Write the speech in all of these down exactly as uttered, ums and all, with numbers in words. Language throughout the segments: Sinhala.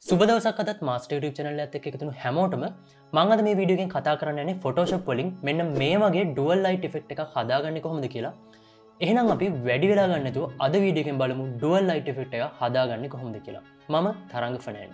සුබ දවසක් අදත් මාස්ටර් YouTube channel එකත් එක්ක එකතු වුණු හැමෝටම මම අද මේ වීඩියෝ එකෙන් කතා කරන්න යන්නේ Photoshop වලින් මෙන්න මේ වගේ dual light effect එකක් හදාගන්නේ කොහොමද කියලා. එහෙනම් අපි වැඩි වෙලා ගන්න නැතුව අද වීඩියෝ එකෙන් බලමු dual light effect එක හදාගන්නේ කොහොමද කියලා. මම තරංග ෆනෑන්.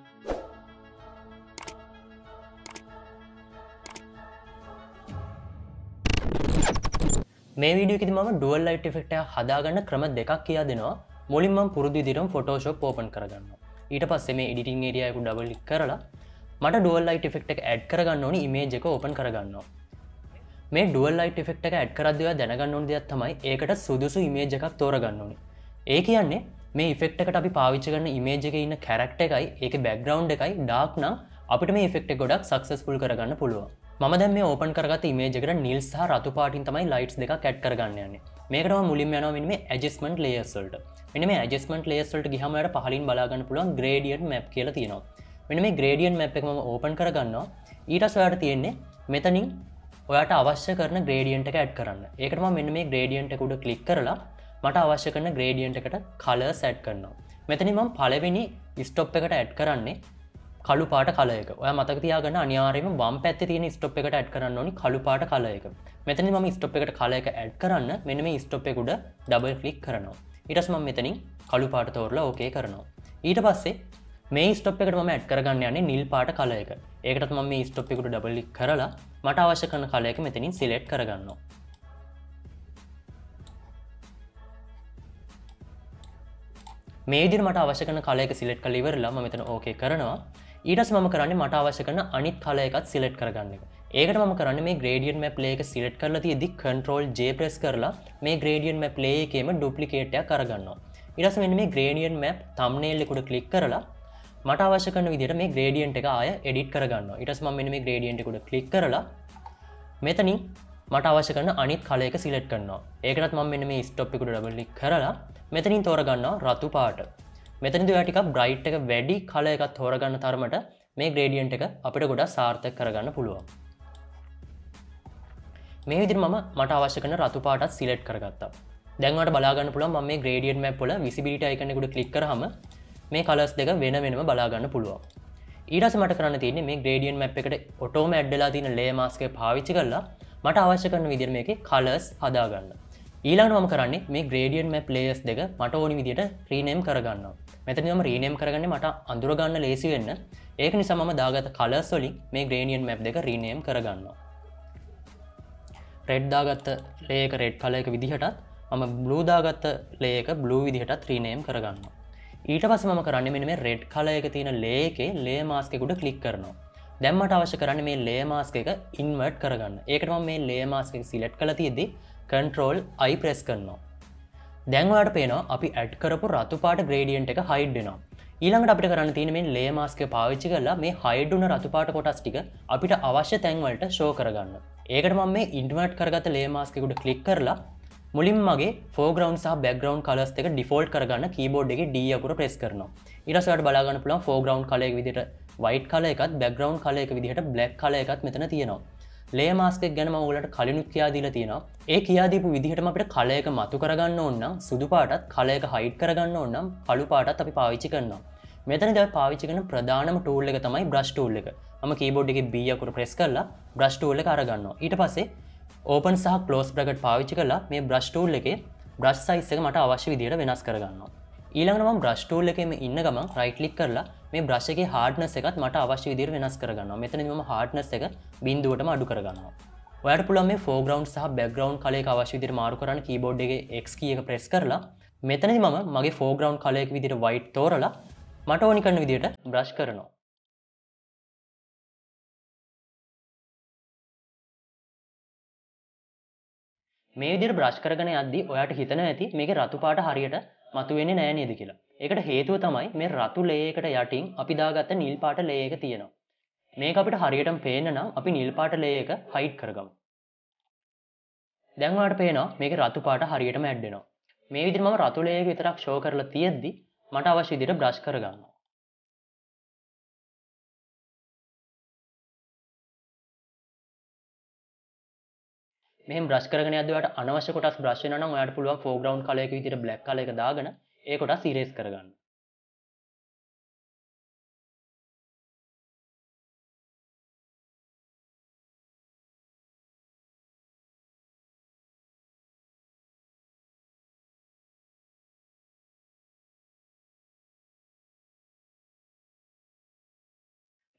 මේ වීඩියෝ එකේදී මම dual light effect එක හදාගන්න ක්‍රම දෙකක් කියා දෙනවා. මුලින්ම මම පුරුදු විදිහටම Photoshop open කරගන්නවා. ඊට පස්සේ මේ editing area එක double click කරලා මට dual light effect එක add කරගන්න ඕනි image එක open කරගන්නවා. මේ dual light effect එක add කරද්දී ඔයා දැනගන්න ඕන දෙයක් තමයි ඒකට සුදුසු image එකක් තෝරගන්න ඕනි. ඒ කියන්නේ මේ effect එකට අපි පාවිච්චි කරන image එකේ ඉන්න character එකයි ඒකේ background එකයි dark නම් අපිට මේ effect එක ගොඩක් successful කරගන්න පුළුවන්. මම දැන් මේ open කරගත්ත image එකට නිල් සහ රතු පාටින් තමයි lights දෙකක් add කරගන්න යන්නේ. මේකට මම මුලින්ම යනවා මෙන්න මේ adjustment layers වලට. මෙන්න මේ adjustment layers වලට ගියාම ඔයාලට පහලින් බලා ගන්න පුළුවන් gradient map කියලා තියෙනවා. මෙන්න මේ gradient map එක මම open කරගන්නවා. ඊට පස්සේ ඔයාලට තියෙන්නේ මෙතනින් ඔයාට අවශ්‍ය කරන gradient එක add කරන්න. ඒකට මම මෙන්න මේ gradient එක උඩ click කරලා මට අවශ්‍ය කරන gradient එකට colors add කරනවා. මෙතනින් මම පළවෙනි stop එකට add කරන්නේ කළු පාට color එක. ඔයා මතක තියාගන්න අනිවාර්යයෙන්ම වම් පැත්තේ තියෙන stop එකට add කරන්න ඕනි කළු පාට color එක. මෙතනින් මම stop එකට color එක add කරන්න මෙන්න මේ stop එක උඩ double click කරනවා. ඊට පස්සේ මම මෙතනින් කළු පාට තෝරලා OK කරනවා. ඊට පස්සේ මේ stop එකට මම add කරගන්න යන්නේ නිල් පාට color එක. ඒකටත් මම මේ stop එක උඩ double click කරලා මට අවශ්‍ය කරන color එක මෙතනින් select කරගන්නවා. මේ විදිහට මට අවශ්‍ය කරන color එක select කරලා ඉවරලා මම මෙතන OK කරනවා. ඊට පස්සේ මම කරන්නේ මට අවශ්‍ය කරන අනිත් color එකත් select කරගන්න එක. ඒකට මම කරන්නේ මේ gradient map layer එක select කරලා තියෙද්දි control J press කරලා මේ gradient map layer එකේම duplicate එකක් අරගන්නවා. ඊට පස්සේ මෙන්න මේ gradient map thumbnail එක උඩ click කරලා මට අවශ්‍ය කරන විදිහට මේ gradient එක ආය edit කරගන්නවා. ඊට පස්සේ මම මෙන්න මේ gradient එක උඩ click කරලා මෙතනින් මට අවශ්‍ය කරන අනිත් color එක select කරනවා. ඒකටත් මම මෙන්න මේ stop එක උඩ double click කරලා මෙතනින් තෝරගන්නවා රතු පාට. මෙතනදී ඔයා ටිකක් bright එක වැඩි color එකක් තෝරගන්න තරමට මේ gradient එක අපිට ගොඩක් සාර්ථක කරගන්න පුළුවන්. මේ විදිහට මම මට අවශ්‍ය කරන රතු පාටත් select කරගත්තා. දැන් ඔයාලට බලා ගන්න පුළුවන් මම මේ gradient map වල visibility icon එක උඩ click කරාම මේ colors දෙක වෙන වෙනම බලා ගන්න පුළුවන්. ඊට පස්සේ මට කරන්න තියෙන්නේ මේ gradient map එකට auto add වෙලා තියෙන layer mask එක පාවිච්චි කරලා මට අවශ්‍ය කරන විදිහට මේකේ colors හදා ගන්න. ඊළඟට මම කරන්නේ මේ gradient map layers දෙක මට ඕනි විදිහට rename කරගන්නවා. මෙතනදී මම rename කරගන්නේ මට අඳුර ගන්න ලේසි වෙන්න. ඒක නිසා මම දාගත්ත colors වලින් මේ gradient map දෙක rename කරගන්නවා. red දාගත්ත layer එක red color එක විදිහටත් මම blue දාගත්ත layer එක blue විදිහටත් rename කරගන්නවා. ඊට පස්සේ මම කරන්නේ මෙන්න මේ red color එක තියෙන layer එකේ layer mask එක උඩ click කරනවා. දැන් මට අවශ්‍ය කරන්නේ මේ layer mask එක invert කරගන්න. ඒකට මම මේ layer mask එක select කරලා තියෙද්දි control I press කරනවා. දැන් ඔයාලට පේනවා අපි add කරපු රතු පාට gradient එක hide වෙනවා. ඊළඟට අපිට කරන්න තියෙන්නේ මේ layer mask එක පාවිච්චි කරලා මේ hide වුණ රතු පාට කොටස් ටික අපිට අවශ්‍ය තැන් වලට show කරගන්න. ඒකට මම මේ invert කරගත්ත layer mask එක උඩ click කරලා මුලින්ම මගේ foreground සහ background colors දෙක default කරගන්න keyboard එකේ D අකුර press කරනවා. ඊට පස්සේ ඔයාලට බලා ගන්න පුළුවන් foreground color එක විදිහට white color එකත් background color එක විදිහට black color එකත් මෙතන තියෙනවා. layer mask එක ගැන මම ඔයාලට කලිනුත් කියා දීලා තියෙනවා. ඒ කියා දීපු විදිහටම අපිට color එක මතු කරගන්න ඕන නම් සුදු පාටත් color එක hide කරගන්න ඕන නම් කළු පාටත් අපි පාවිච්චි කරනවා. මෙතනදී අපි පාවිච්චි කරන ප්‍රධානම tool එක තමයි brush tool එක. මම keyboard එකේ B අකුර press කරලා brush tool එක අරගන්නවා. ඊට පස්සේ open සහ close bracket පාවිච්චි කරලා මේ brush tool එකේ brush size එක මට අවශ්‍ය විදිහට වෙනස් කරගන්නවා. ඊළඟට මම brush tool එකේම ඉන්න ගමන් right click කරලා මේ brush එකේ hardness එකත් මට අවශ්‍ය විදිහට වෙනස් කරගන්නවා. මෙතනදී මම hardness එක බිංදුවටම අඩු කරගන්නවා. ඔයාලට පුළුවන් මේ foreground සහ background color එක අවශ්‍ය විදිහට මාරු කරන්න keyboard එකේ X key එක press කරලා මෙතනදී මම මගේ foreground color එක විදිහට white තෝරලා මට ඕනි කරන විදිහට brush කරනවා. මේ විදිහට brush කරගෙන යද්දී ඔයාට හිතෙනවා ඇති මේකේ රතු පාට හරියට මතුවෙන්නේ නැහැ නේද කියලා. ඒකට හේතුව තමයි මේ රතු layer එකට යටින් අපි දාගත්ත නිල් පාට layer එක තියෙනවා. මේක අපිට හරියටම පේන්න නම් අපි නිල් පාට layer එක hide කරගමු. දැන් ඔයාලට පේනවා මේකේ රතු පාට හරියටම add වෙනවා. මේ විදිහට මම රතු layer එක විතරක් show කරලා තියෙද්දි මට අවශ්‍ය විදිහට brush කරගන්නවා. මෙහෙම brush කරගෙන යද්දී ඔයාලට අනවශ්‍ය කොටස් brush වෙනවා නම් ඔයාලට පුළුවන් foreground color එක විදිහට black color එක දාගෙන ඒ කොටස් erase කරගන්න.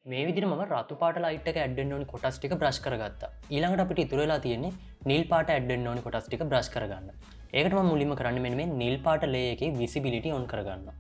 මේ විදිහට මම රතු පාට ලයිට් එක ඇඩ් වෙන්න ඕනි කොටස් ටික බ්‍රෂ් කරගත්තා. ඊළඟට අපිට ඉතුරු වෙලා තියෙන්නේ නිල් පාට ඇඩ් වෙන්න ඕනි කොටස් ටික බ්‍රෂ් කරගන්න. ඒකට මම මුලින්ම කරන්නේ මෙන්න මේ නිල් පාට ලේයර් එකේ විසිබිලිටි ඔන් කරගන්නවා.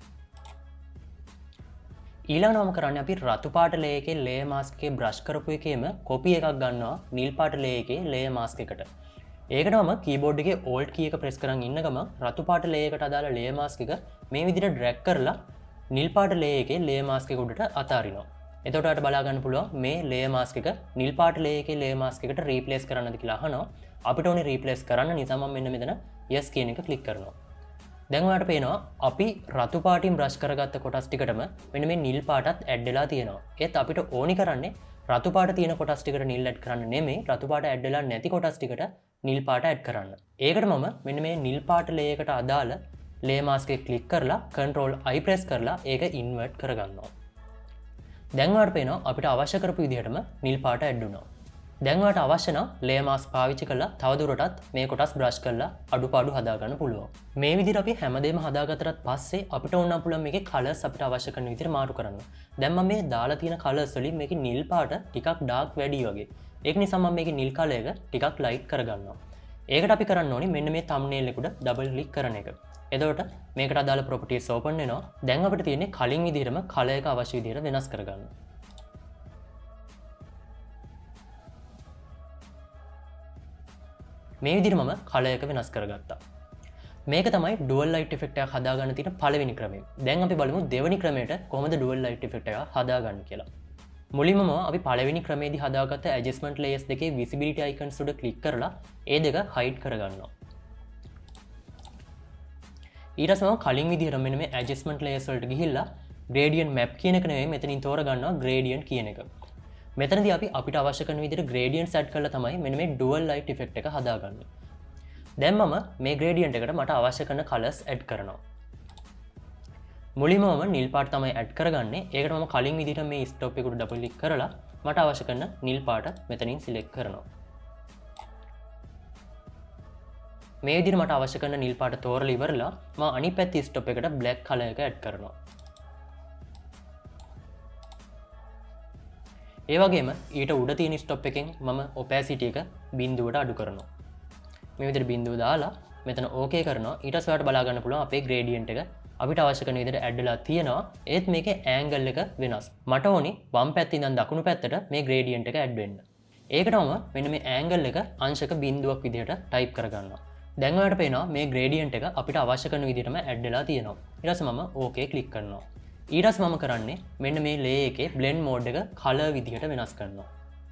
ඊළඟට මම කරන්නේ අපි රතු පාට ලේයර් එකේ ලේයර් මාස්ක් එකේ බ්‍රෂ් කරපු එකේම කොපි එකක් ගන්නවා නිල් පාට ලේයර් එකේ ලේයර් මාස්ක් එකට. ඒකට මම කීබෝඩ් එකේ Alt key එක ප්‍රෙස් කරන් ඉන්න ගමන් රතු පාට ලේයර් එකට අදාළ ලේයර් මාස්ක් එක මේ විදිහට ඩ්‍රැග් කරලා නිල් පාට ලේයර් එකේ ලේයර් මාස්ක් එක උඩට අතාරිනවා. එතකොට ඔයාලට බලා ගන්න පුළුවන් මේ ලේයර් මාස්ක් එක නිල් පාට ලේයර් එකේ ලේයර් මාස්ක් එකට රීප්ලේස් කරන්නද කියලා අහනවා. අපිට ඕනේ රීප්ලේස් කරන්න නිසා මම මෙන්න මෙතන yes කියන එක ක්ලික් කරනවා. දැන් ඔයාලට පේනවා අපි රතු පාටින් බ්‍රෂ් කරගත්ත කොටස් ටිකටම මෙන්න මේ නිල් පාටත් ඇඩ් වෙලා තියෙනවා. ඒත් අපිට ඕනි කරන්නේ රතු පාට තියෙන කොටස් ටිකට නිල් ඇඩ් කරන්න නෙමෙයි රතු පාට ඇඩ් වෙලා නැති කොටස් ටිකට නිල් පාට ඇඩ් කරන්න. ඒකට මම මෙන්න මේ නිල් පාට ලේයර් එකට අදාළ ලේයර් මාස්ක් එක ක්ලික් කරලා control I press කරලා ඒක ඉන්වර්ට් කරගන්නවා. දැන් ඔයාලට පේනවා අපිට අවශ්‍ය කරපු විදිහටම නිල් පාට ඇඩ් වුණා. දැන් ඔයාලට අවශ්‍ය නම් ලේයර් මාස්ක් පාවිච්චි කරලා තවදුරටත් මේ කොටස් බ්‍රෂ් කරලා අඩුපාඩු හදා ගන්න පුළුවන්. මේ විදිහට අපි හැමදේම හදාගත්තට පස්සේ අපිට ඕන නම් පුළුවන් මේකේ කලර්ස් අපිට අවශ්‍ය කරන විදිහට මාරු කරන්න. දැන් මම මේ දාලා තියෙන කලර්ස් වලින් මේකේ නිල් පාට ටිකක් ඩාර්ක් වැඩි වගේ. ඒක නිසා මම මේකේ නිල් කලර් එක ටිකක් ලයිට් කරගන්නවා. ඒකට අපි කරන්න ඕනේ මෙන්න මේ thumbnail එකට ඩබල් ක්ලික් කරන එක. එතකොට මේකට අදාළ properties open වෙනවා. දැන් අපිට තියෙන්නේ කලින් විදිහටම කලර් එක අවශ්‍ය විදිහට වෙනස් කරගන්න. මේ විදිහට මම කලර් එක වෙනස් කරගත්තා. මේක තමයි dual light effect එකක් හදාගන්න තියෙන පළවෙනි ක්‍රමය. දැන් අපි බලමු දෙවෙනි ක්‍රමයට කොහොමද dual light effect එක හදාගන්නේ කියලා. මුලින්ම අපි පළවෙනි ක්‍රමයේදී හදාගත්ත adjustment layers දෙකේ visibility icons උඩ ක්ලික් කරලා ඒ දෙක hide කරගන්නවා. ඊට පස්සේ මම කලින් විදිහට මෙන්න මේ adjustment layers වලට ගිහිල්ලා gradient map කියන එක නෙවෙයි මෙතනින් තෝරගන්නවා gradient කියන එක. මෙතනදී අපි අපිට අවශ්‍ය කරන විදිහට gradients add කරලා තමයි මෙන්න මේ dual light effect එක හදාගන්නේ. දැන් මම මේ gradient එකට මට අවශ්‍ය කරන colors add කරනවා. මුලින්ම මම නිල් පාට තමයි add කරගන්නේ. ඒකට මම කලින් විදිහට මේ stop එකට double click කරලා මට අවශ්‍ය කරන නිල් පාට මෙතනින් select කරනවා. මේ විදිහට මට අවශ්‍ය කරන නිල් පාට තෝරලා ඉවරලා මම අනිත් පැත්තේ stop එකට black color එක add කරනවා. ඒ වගේම ඊට උඩ තියෙන stop එකෙන් මම opacity එක බිඳුවට අඩු කරනවා. මේ විදිහට බිඳුව දාලා මෙතන okay කරනවා. ඊට පස්සේ ඔයාලට බලා ගන්න පුළුවන් අපේ gradient එක අපිට අවශ්‍ය කරන විදිහට ඇඩ් වෙලා තියෙනවා. ඒත් මේකේ angle එක වෙනස්. මට ඕනි වම් පැත්තේ ඉඳන් දකුණු පැත්තට මේ gradient එක ඇඩ් වෙන්න. ඒකට මම මෙන්න මේ angle එක අංශක බිඳුවක් විදිහට type කරගන්නවා. දැන් ඔයාලට පේනවා මේ gradient එක අපිට අවශ්‍ය කරන විදිහටම ඇඩ් වෙලා තියෙනවා. ඊට පස්සේ මම okay click කරනවා. ඊට පස්සේ මම කරන්නේ මෙන්න මේ layer එකේ blend mode එක color විදිහට වෙනස් කරනවා.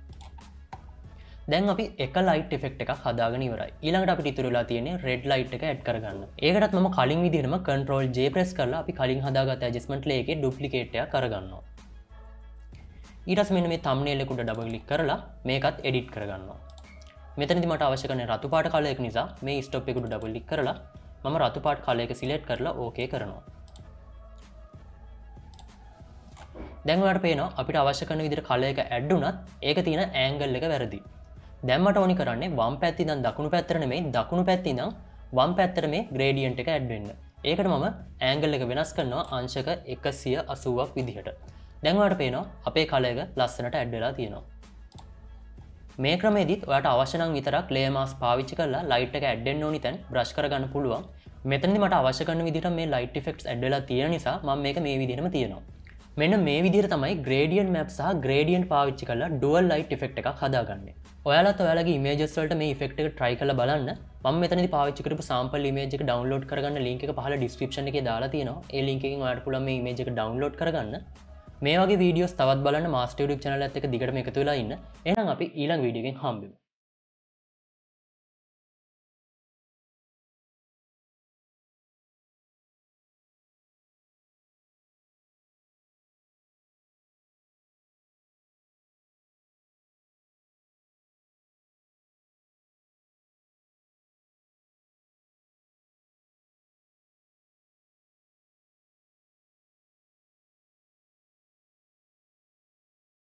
දැන් අපි එක light effect එකක් හදාගෙන ඉවරයි. ඊළඟට අපිට ඉතුරු වෙලා තියෙන්නේ red light එක add කරගන්න. ඒකටත් මම කලින් විදිහටම control J press කරලා අපි කලින් හදාගත්ත adjustment layer එකේ duplicate එකක් කරගන්නවා. ඊට පස්සේ මෙන්න මේ thumbnail එක උඩ double click කරලා මේකත් edit කරගන්නවා. මෙතනදී මට අවශ්‍ය කරන්නේ රතු පාට color එක නිසා මේ stop එක උඩ double click කරලා මම රතු පාට color එක select කරලා okay කරනවා. දැන් ඔයාලට පේනවා අපිට අවශ්‍ය කරන විදිහට color එක add වුණත් ඒක තියෙන angle එක වැරදි. දැන් මට ඕනි කරන්නේ වම් පැත්තේ ඉඳන් දකුණු පැත්තට නෙමෙයි දකුණු පැත්තේ ඉඳන් වම් පැත්තට මේ gradient එක add වෙන්න. ඒකට මම angle එක වෙනස් කරනවා අංශක එකසිය අසූවක් විදිහට. දැන් ඔයාලට පේනවා අපේ color එක ලස්සනට add වෙලා තියෙනවා. මේ ක්‍රමෙදිත් ඔයාලට අවශ්‍ය නම් විතරක් layer mask පාවිච්චි කරලා light එක add වෙන්න ඕනි තැන් brush කරගන්න පුළුවන්. මෙතනදී මට අවශ්‍ය කරන විදිහට මේ light effects add වෙලා තියෙන නිසා මම මේක මේ විදිහටම තියනවා. මෙන්න මේ විදිහට තමයි gradient map සහ gradient පාවිච්චි කරලා dual light effect එකක් හදාගන්නේ. ඔයාලත් ඔයාලගේ images වලට මේ effect එක try කරලා බලන්න. මම මෙතනදී පාවිච්චි කරපු sample image එක download කරගන්න link එක පහළ description එකේ දාලා තියෙනවා. ඒ link එකෙන් ඔයාලට පුළුවන් මේ image එක download කරගන්න. මේ වගේ videos තවත් බලන්න master YouTube channel එකත් එක්ක දිගටම එකතු වෙලා ඉන්න. එහෙනම් අපි ඊළඟ video එකෙන් හම්බෙමු.